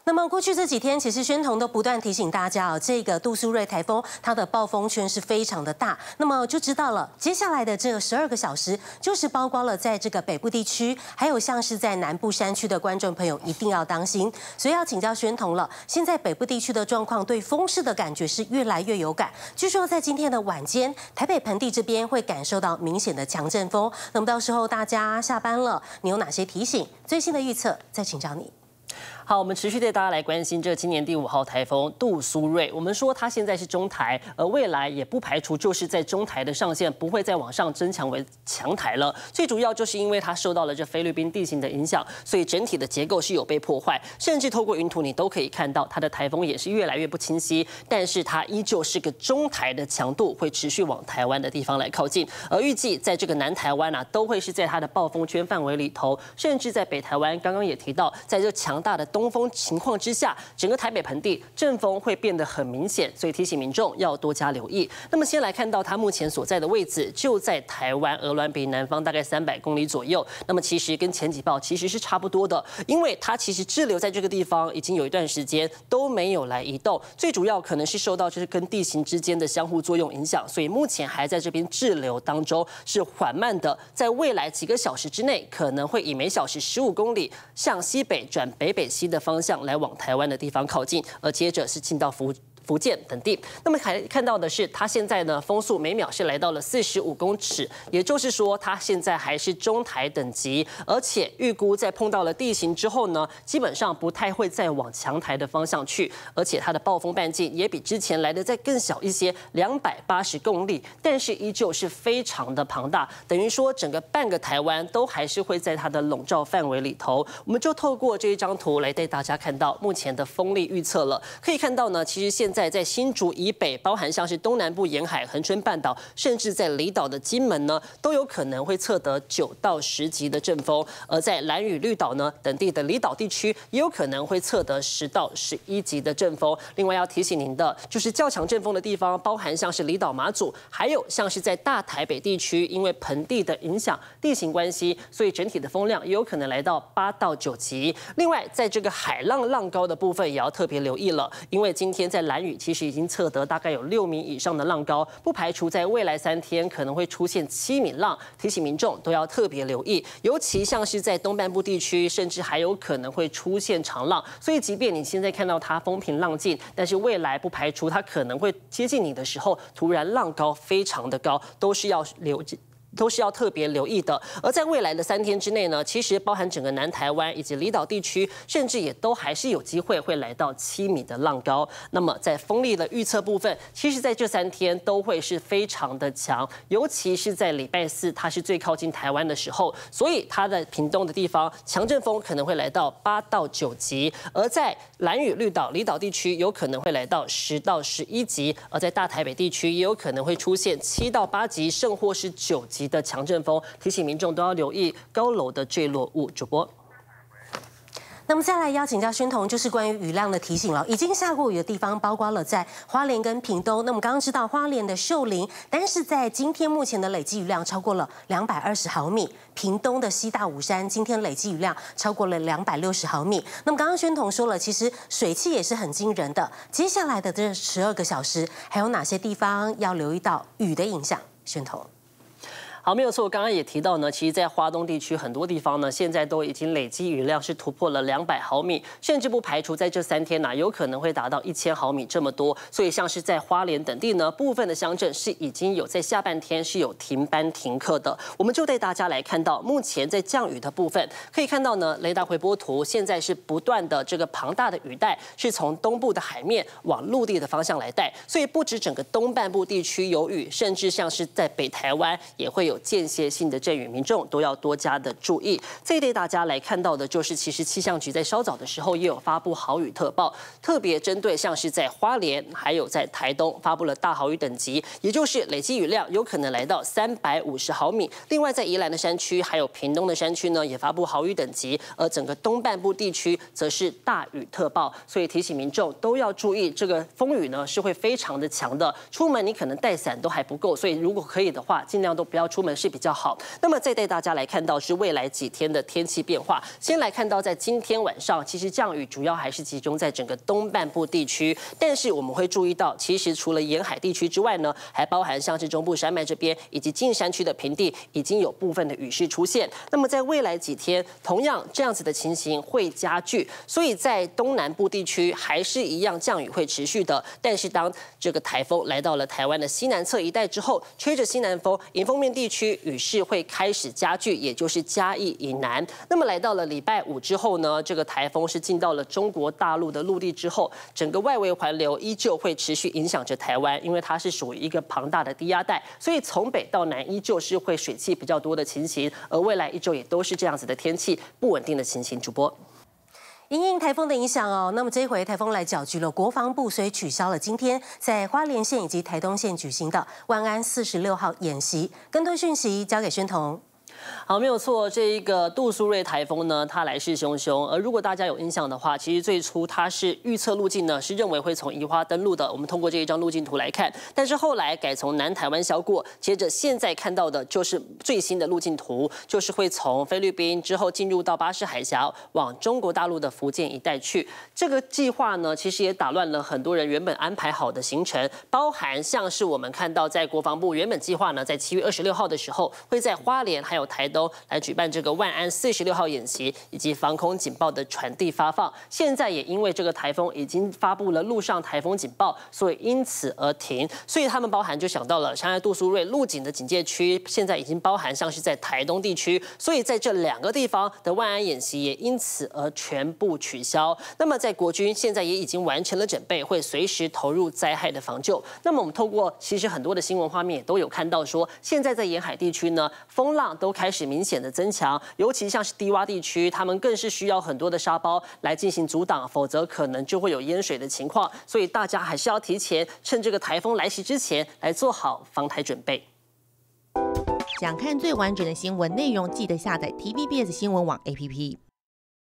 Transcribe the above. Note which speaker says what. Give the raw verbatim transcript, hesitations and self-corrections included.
Speaker 1: 那么过去这几天，其实宣彤都不断提醒大家哦，这个杜苏芮台风它的暴风圈是非常的大，那么就知道了，接下来的这十二个小时，就是包括了在这个北部地区，还有像是在南部山区的观众朋友一定要当心。所以要请教宣彤了，现在北部地区的状况对风势的感觉是越来越有感。据说在今天的晚间，台北盆地这边会感受到明显的强阵风。那么到时候大家下班了，你有哪些提醒？最新的预测再请教你。
Speaker 2: 好，我们持续带大家来关心这今年第五号台风杜苏芮。我们说它现在是中台，而未来也不排除就是在中台的上限不会再往上增强为强台了。最主要就是因为它受到了这菲律宾地形的影响，所以整体的结构是有被破坏，甚至透过云图你都可以看到它的台风也是越来越不清晰。但是它依旧是个中台的强度，会持续往台湾的地方来靠近。而预计在这个南台湾啊，都会是在它的暴风圈范围里头，甚至在北台湾，刚刚也提到，在这强大的东风情况之下，整个台北盆地阵风会变得很明显，所以提醒民众要多加留意。那么先来看到它目前所在的位置，就在台湾鹅銮鼻南方大概三百公里左右。那么其实跟前几报其实是差不多的，因为它其实滞留在这个地方已经有一段时间都没有来移动，最主要可能是受到就是跟地形之间的相互作用影响，所以目前还在这边滞留当中，是缓慢的，在未来几个小时之内可能会以每小时十五公里向西北转北北西的方向来往台湾的地方靠近，而接着是进到福福建等地。那么还看到的是，它现在呢风速每秒是来到了四十五公尺，也就是说它现在还是中台等级，而且预估在碰到了地形之后呢，基本上不太会再往强台的方向去，而且它的暴风半径也比之前来的再更小一些，两百八十公里，但是依旧是非常的庞大，等于说整个半个台湾都还是会在它的笼罩范围里头。我们就透过这一张图来带大家看到目前的风力预测了，可以看到呢，其实现在在在新竹以北，包含像是东南部沿海、恒春半岛，甚至在离岛的金门呢，都有可能会测得九到十级的阵风；而在兰屿、绿岛呢等地的离岛地区，也有可能会测得十到十一级的阵风。另外要提醒您的，就是较强阵风的地方，包含像是离岛马祖，还有像是在大台北地区，因为盆地的影响、地形关系，所以整体的风量也有可能来到八到九级。另外，在这个海浪浪高的部分，也要特别留意了，因为今天在兰屿其实已经测得大概有六米以上的浪高，不排除在未来三天可能会出现七米浪，提醒民众都要特别留意。尤其像是在东半部地区，甚至还有可能会出现长浪，所以即便你现在看到它风平浪静，但是未来不排除它可能会接近你的时候，突然浪高非常的高，都是要留意。都是要特别留意的。而在未来的三天之内呢，其实包含整个南台湾以及离岛地区，甚至也都还是有机会会来到七米的浪高。那么在风力的预测部分，其实在这三天都会是非常的强，尤其是在礼拜四，它是最靠近台湾的时候，所以它的屏东的地方强阵风可能会来到八到九级，而在兰屿、绿岛、离岛地区有可能会来到十到十一级，而在大台北地区也有可能会出现七到八级，甚或是九级的强阵风，提醒民众都要留意高楼的坠落物。主播。
Speaker 1: 那么再来邀请教宣彤，就是关于雨量的提醒了。已经下过雨的地方，包括了在花莲跟屏东。那么刚刚知道花莲的秀林，但是在今天目前的累计雨量超过了两百二十毫米。屏东的西大武山今天累计雨量超过了两百六十毫米。那么刚刚宣彤说了，其实水汽也是很惊人的。接下来的这十二个小时，还有哪些地方要留意到雨的影响？宣彤。
Speaker 2: 好，没有错。刚刚也提到呢，其实，在花东地区很多地方呢，现在都已经累积雨量是突破了两百毫米，甚至不排除在这三天呢、啊，有可能会达到一千毫米这么多。所以，像是在花莲等地呢，部分的乡镇是已经有在下半天是有停班停课的。我们就带大家来看到，目前在降雨的部分，可以看到呢，雷达回波图现在是不断的这个庞大的雨带是从东部的海面往陆地的方向来带，所以不止整个东半部地区有雨，甚至像是在北台湾也会有间歇性的阵雨，民众都要多加的注意。这一类大家来看到的就是，其实气象局在稍早的时候也有发布豪雨特报，特别针对像是在花莲还有在台东发布了大豪雨等级，也就是累积雨量有可能来到三百五十毫米。另外在宜兰的山区还有屏东的山区呢，也发布豪雨等级，而整个东半部地区则是大雨特报。所以提醒民众都要注意，这个风雨呢是会非常的强的，出门你可能带伞都还不够，所以如果可以的话，尽量都不要出门。 门是比较好。那么再带大家来看到是未来几天的天气变化。先来看到在今天晚上，其实降雨主要还是集中在整个东半部地区，但是我们会注意到，其实除了沿海地区之外呢，还包含像是中部山脉这边以及近山区的平地，已经有部分的雨势出现。那么在未来几天，同样这样子的情形会加剧，所以在东南部地区还是一样降雨会持续的。但是当这个台风来到了台湾的西南侧一带之后，吹着西南风，迎风面地区雨势会开始加剧，也就是嘉义以南。那么来到了礼拜五之后呢，这个台风是进到了中国大陆的陆地之后，整个外围环流依旧会持续影响着台湾，因为它是属于一个庞大的低压带，所以从北到南依旧是会水汽比较多的情形，而未来一周也都是这样子的天气，不稳定的情形。主播。
Speaker 1: 因应台风的影响哦，那么这一回台风来搅局了国防部，所以取消了今天在花莲县以及台东县举行的万安四十六号演习。更多讯息交给宣彤。
Speaker 2: 好，没有错，这一个杜苏芮台风呢，它来势汹汹。而如果大家有印象的话，其实最初它是预测路径呢，是认为会从宜花登陆的。我们通过这一张路径图来看，但是后来改从南台湾消过，接着现在看到的就是最新的路径图，就是会从菲律宾之后进入到巴士海峡，往中国大陆的福建一带去。这个计划呢，其实也打乱了很多人原本安排好的行程，包含像是我们看到在国防部原本计划呢，在七月二十六号的时候，会在花莲还有台东来举办这个万安四十六号演习以及防空警报的传递发放。现在也因为这个台风已经发布了陆上台风警报，所以因此而停。所以他们包含就想到了，像在杜苏芮陆警的警戒区，现在已经包含像是在台东地区，所以在这两个地方的万安演习也因此而全部取消。那么在国军现在也已经完成了准备，会随时投入灾害的防救。那么我们透过其实很多的新闻画面也都有看到说，现在在沿海地区呢，风浪都开始明显的增强，尤其像是低洼地区，他们更是需要很多的沙包来进行阻挡，否则可能就会有淹水的情况。所以大家还是要提前趁这个台风来袭之前来做好防台准备。
Speaker 3: 想看最完整的新闻内容，记得下载 T V B S 新闻网 A P P。